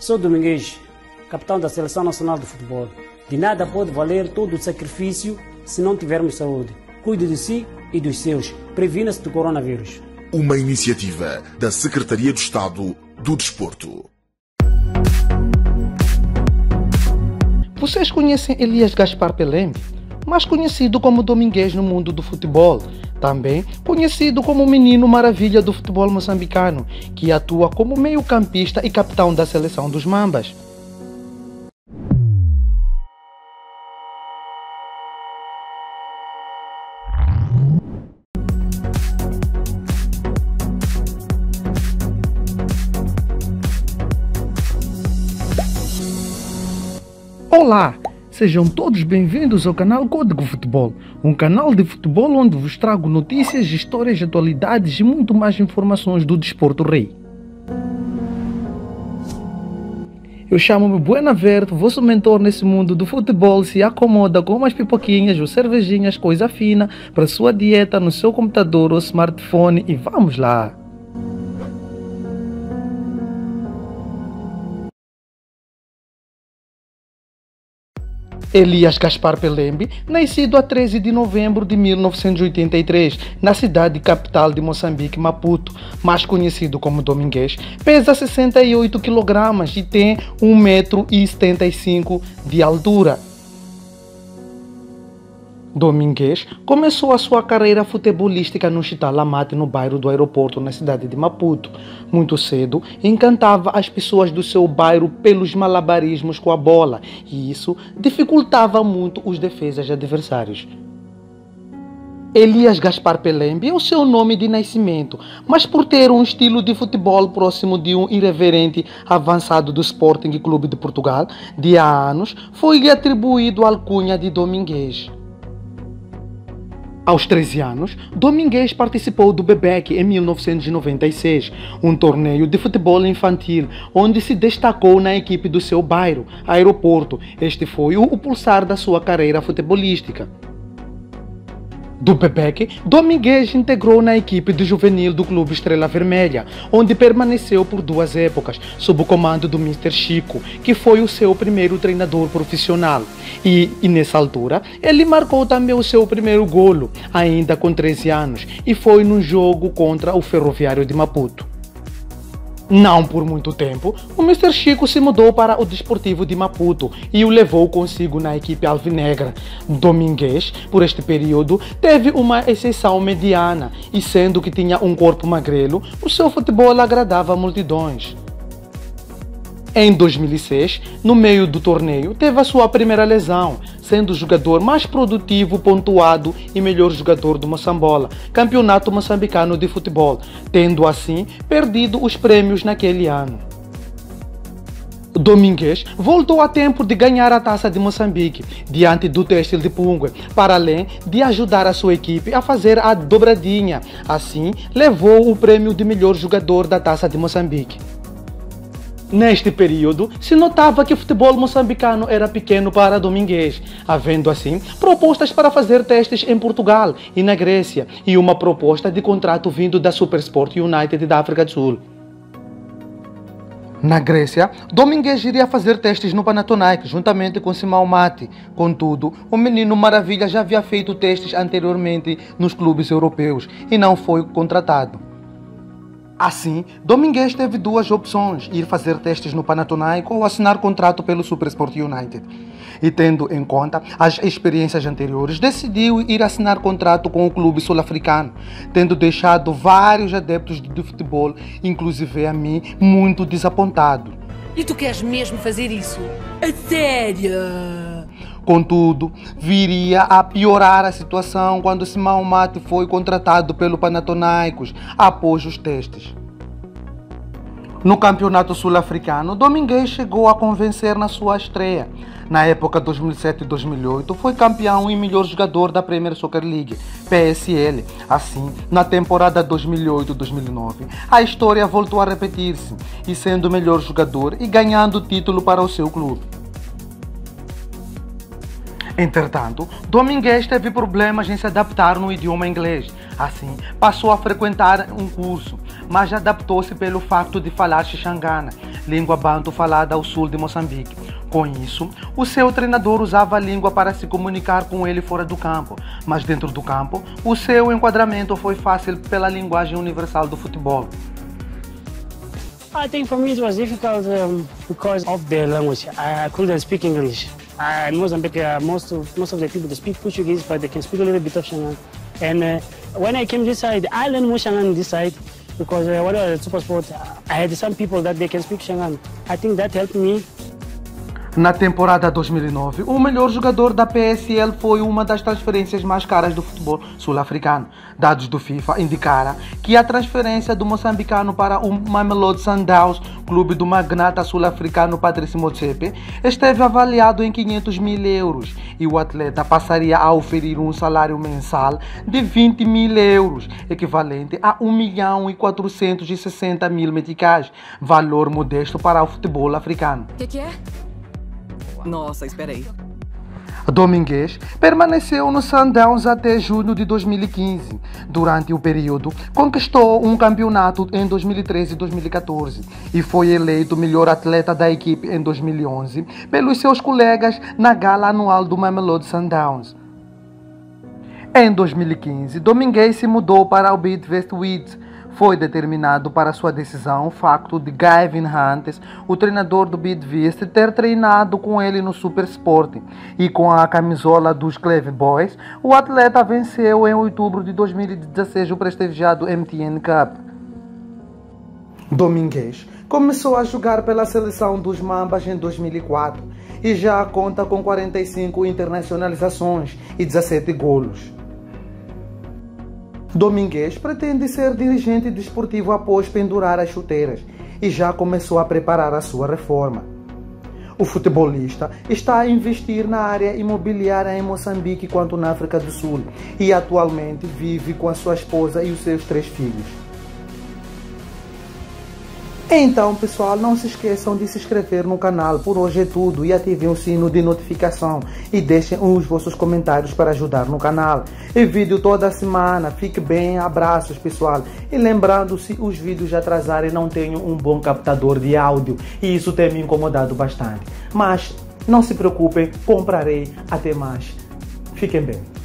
Sou Domingues, capitão da Seleção Nacional de Futebol. De nada pode valer todo o sacrifício se não tivermos saúde. Cuide de si e dos seus. Previna-se do coronavírus. Uma iniciativa da Secretaria de Estado do Desporto. Vocês conhecem Elias Gaspar Pelembe? Mais conhecido como Domingues no mundo do futebol. Também conhecido como o menino maravilha do futebol moçambicano, que atua como meio-campista e capitão da seleção dos Mambas. Olá! Sejam todos bem-vindos ao canal Código Futebol, um canal de futebol onde vos trago notícias, histórias, atualidades e muito mais informações do desporto rei. Eu chamo-me Buena Verde, vosso mentor nesse mundo do futebol. Se acomoda com umas pipoquinhas ou cervejinhas, coisa fina, para sua dieta no seu computador ou smartphone e vamos lá! Elias Gaspar Pelembe, nascido a 13 de novembro de 1983, na cidade capital de Moçambique, Maputo, mais conhecido como Domingues, pesa 68 kg e tem 1,75 m de altura. Domingues começou a sua carreira futebolística no Chitalamate, no bairro do Aeroporto, na cidade de Maputo. Muito cedo, encantava as pessoas do seu bairro pelos malabarismos com a bola, e isso dificultava muito os defesas adversários. Elias Gaspar Pelembe é o seu nome de nascimento, mas por ter um estilo de futebol próximo de um irreverente avançado do Sporting Clube de Portugal, de há anos, foi-lhe atribuído a alcunha de Domingues. Aos 13 anos, Domingues participou do BBEC em 1996, um torneio de futebol infantil, onde se destacou na equipe do seu bairro, Aeroporto. Este foi o pulsar da sua carreira futebolística. Do BBEC, Domingues integrou na equipe de juvenil do Clube Estrela Vermelha, onde permaneceu por 2 épocas, sob o comando do Mr. Chico, que foi o seu primeiro treinador profissional. E nessa altura, ele marcou também o seu primeiro golo, ainda com 13 anos, e foi num jogo contra o Ferroviário de Maputo. Não por muito tempo, o Mr. Chico se mudou para o Desportivo de Maputo e o levou consigo na equipe alvinegra. Domingues, por este período, teve uma exceção mediana e, sendo que tinha um corpo magrelo, o seu futebol agradava multidões. Em 2006, no meio do torneio, teve a sua primeira lesão, sendo o jogador mais produtivo, pontuado e melhor jogador do Moçambola, campeonato moçambicano de futebol, tendo assim perdido os prêmios naquele ano. Domingues voltou a tempo de ganhar a Taça de Moçambique, diante do Têxtil de Pungue, para além de ajudar a sua equipe a fazer a dobradinha. Assim, levou o prêmio de melhor jogador da Taça de Moçambique. Neste período, se notava que o futebol moçambicano era pequeno para Domingues, havendo assim propostas para fazer testes em Portugal e na Grécia, e uma proposta de contrato vindo da Supersport United da África do Sul. Na Grécia, Domingues iria fazer testes no Panathinaikos, juntamente com Simão Mati. Contudo, o menino maravilha já havia feito testes anteriormente nos clubes europeus e não foi contratado. Assim, Domingues teve 2 opções, ir fazer testes no Panathinaikos ou assinar contrato pelo Supersport United. E tendo em conta as experiências anteriores, decidiu ir assinar contrato com o clube sul-africano, tendo deixado vários adeptos de futebol, inclusive a mim, muito desapontado. E tu queres mesmo fazer isso? A sério? Contudo, viria a piorar a situação quando Simão Mati foi contratado pelo Panathinaikos após os testes. No campeonato sul-africano, Domingues chegou a convencer na sua estreia. Na época 2007-2008, foi campeão e melhor jogador da Premier Soccer League, PSL. Assim, na temporada 2008-2009, a história voltou a repetir-se, e sendo o melhor jogador e ganhando o título para o seu clube. Entretanto, Domingues teve problemas em se adaptar no idioma inglês. Assim, passou a frequentar um curso, mas adaptou-se pelo facto de falar xixangana. língua banto falada ao sul de Moçambique. Com isso, o seu treinador usava a língua para se comunicar com ele fora do campo, mas dentro do campo, o seu enquadramento foi fácil pela linguagem universal do futebol. I think for me it was difficult because of the language. I couldn't speak English. In Mozambique, most of the people they speak Portuguese, but they can speak a little bit of Shangaan. And when I came this side, I learned more Shangaan this side because when I was at SuperSport, I had some people that they can speak Shangaan. I think that helped me. Na temporada 2009, o melhor jogador da PSL foi uma das transferências mais caras do futebol sul-africano. Dados do FIFA indicaram que a transferência do moçambicano para o Mamelodi Sundowns, clube do magnata sul-africano Patrice Motsepe, esteve avaliado em 500 mil euros e o atleta passaria a oferir um salário mensal de 20 mil euros, equivalente a 1.460.000 meticais, valor modesto para o futebol africano. Que é? Nossa, espera aí. Domingues permaneceu no Sundowns até junho de 2015. Durante o período, conquistou um campeonato em 2013 e 2014 e foi eleito melhor atleta da equipe em 2011 pelos seus colegas na gala anual do Mamelodi Sundowns. Em 2015, Domingues se mudou para o Bidvest Wits. Foi determinado para sua decisão o facto de Gavin Hunt, o treinador do Bidvest, ter treinado com ele no SuperSport. E com a camisola dos Cleve Boys, o atleta venceu em outubro de 2016 o prestigiado MTN Cup. Domingues começou a jogar pela seleção dos Mambas em 2004 e já conta com 45 internacionalizações e 17 golos. Domingues pretende ser dirigente desportivo após pendurar as chuteiras e já começou a preparar a sua reforma. O futebolista está a investir na área imobiliária em Moçambique quanto na África do Sul e atualmente vive com a sua esposa e os seus 3 filhos. Então, pessoal, não se esqueçam de se inscrever no canal. Por hoje é tudo e ativem o sino de notificação e deixem os vossos comentários para ajudar no canal. E vídeo toda semana. Fique bem, abraços, pessoal. E lembrando, se os vídeos atrasarem, não tenho um bom captador de áudio e isso tem me incomodado bastante. Mas não se preocupem, comprarei. Até mais. Fiquem bem.